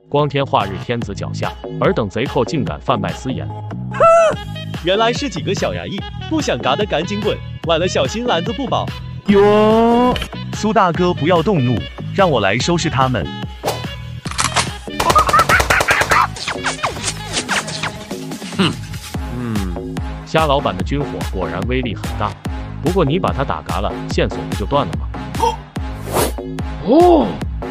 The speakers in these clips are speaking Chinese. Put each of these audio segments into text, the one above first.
光天化日，天子脚下，尔等贼寇竟敢贩卖私盐！ 原来是几个小衙役，不想嘎的赶紧滚，晚了小心篮子不保。 哟，苏大哥不要动怒，让我来收拾他们。 虾老板的军火果然威力很大，不过你把他打嘎了，线索不就断了吗？ 哦，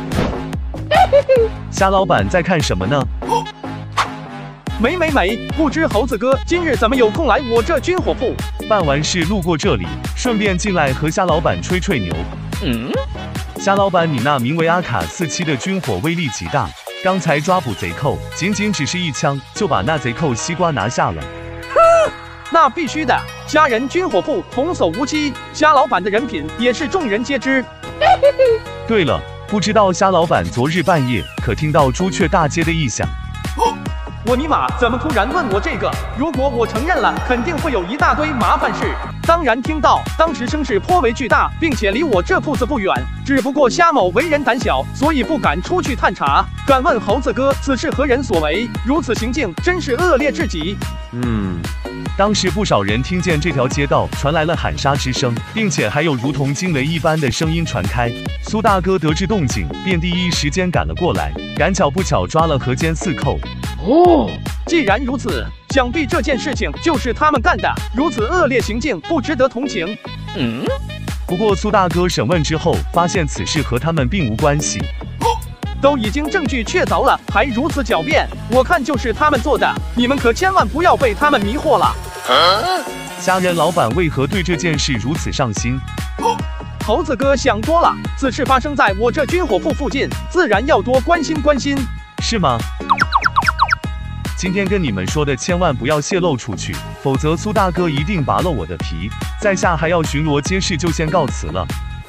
虾老板在看什么呢？ 美，不知猴子哥今日怎么有空来我这军火铺？ 办完事路过这里，顺便进来和虾老板吹吹牛。虾老板，你那名为阿卡47的军火威力极大，刚才抓捕贼寇，仅只是一枪就把那贼寇西瓜拿下了。 那必须的，虾人军火铺童叟无欺，虾老板的人品也是众人皆知。 对了，不知道虾老板昨日半夜可听到朱雀大街的异响？ 我尼玛，怎么突然问我这个？如果我承认了，肯定会有一大堆麻烦事。当然听到，当时声势颇为巨大，并且离我这铺子不远。只不过虾某为人胆小，所以不敢出去探查。敢问猴子哥，此事何人所为？如此行径真是恶劣至极。 当时不少人听见这条街道传来了喊杀之声，并且还有如同惊雷一般的声音传开。苏大哥得知动静，便第一时间赶了过来，赶巧不巧抓了河间4寇。 既然如此，想必这件事情就是他们干的。如此恶劣行径，不值得同情。 不过苏大哥审问之后，发现此事和他们并无关系。 都已经证据确凿了，还如此狡辩，我看就是他们做的。你们可千万不要被他们迷惑了。 虾仁老板为何对这件事如此上心？ 猴子哥想多了，此事发生在我这军火铺附近，自然要多关心关心。 是吗？今天跟你们说的千万不要泄露出去，否则苏大哥一定拔了我的皮，在下还要巡逻街市，就先告辞了。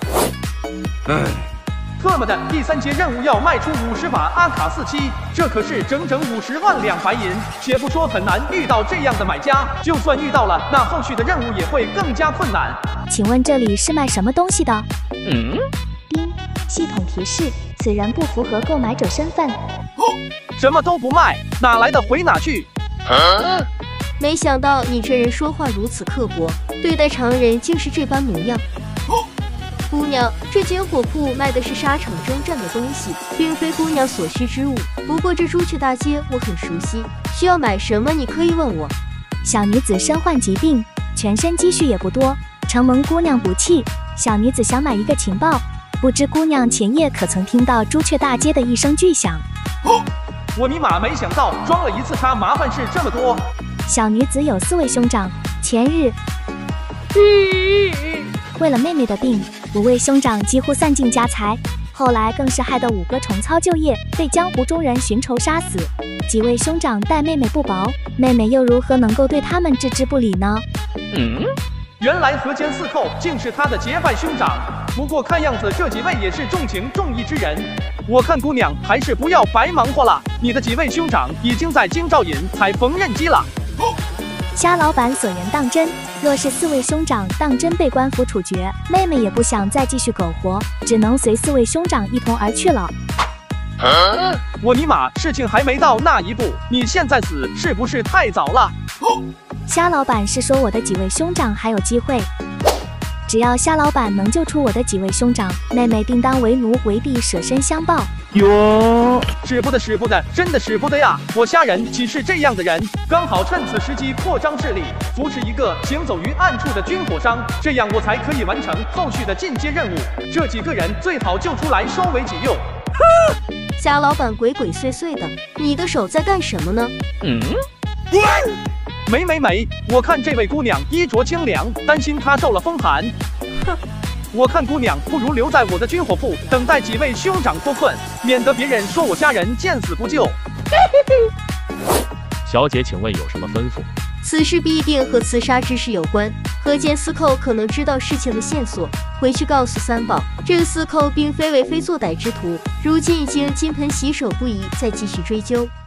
特么的，第3阶任务要卖出50把阿卡47，这可是整整50万两白银。且不说很难遇到这样的买家，就算遇到了，那后续的任务也会更加困难。 请问这里是卖什么东西的？丁，系统提示，此人不符合购买者身份。 什么都不卖，哪来的回哪去？ 没想到你这人说话如此刻薄，对待常人竟是这般模样。姑娘，这军火铺卖的是沙场征战的东西，并非姑娘所需之物。不过这朱雀大街我很熟悉，需要买什么你可以问我。 小女子身患疾病，全身积蓄也不多，承蒙姑娘不弃，小女子想买一个情报。不知姑娘前夜可曾听到朱雀大街的一声巨响？ 我尼玛没想到装了一次插麻烦事这么多。 小女子有4位兄长，前日为了妹妹的病，5位兄长几乎散尽家财，后来更是害得5个重操旧业，被江湖中人寻仇杀死。几位兄长待妹妹不薄，妹妹又如何能够对他们置之不理呢？ 原来河间4寇竟是他的结拜兄长，不过看样子这几位也是重情重义之人。我看姑娘还是不要白忙活了，你的几位兄长已经在京兆尹踩缝纫机了。 虾老板所言当真，若是4位兄长当真被官府处决，妹妹也不想再继续苟活，只能随4位兄长一同而去了。 我尼玛，事情还没到那一步，你现在死是不是太早了？ 虾老板是说我的几位兄长还有机会，只要虾老板能救出我的几位兄长，妹妹定当为奴为婢，舍身相报。 哟， 使不得，真的使不得呀！我虾人岂是这样的人？刚好趁此时机扩张势力，扶持一个行走于暗处的军火商，这样我才可以完成后续的进阶任务。这几个人最好救出来收为己用。 虾老板鬼鬼祟祟的，你的手在干什么呢？ 没，我看这位姑娘衣着清凉，担心她受了风寒。我看姑娘不如留在我的军火铺，等待几位兄长脱困，免得别人说我虾人见死不救。 小姐，请问有什么吩咐？ 此事必定和刺杀之事有关，河间4寇可能知道事情的线索，回去告诉3宝，这个4寇并非为非作歹之徒，如今已经金盆洗手不宜再继续追究。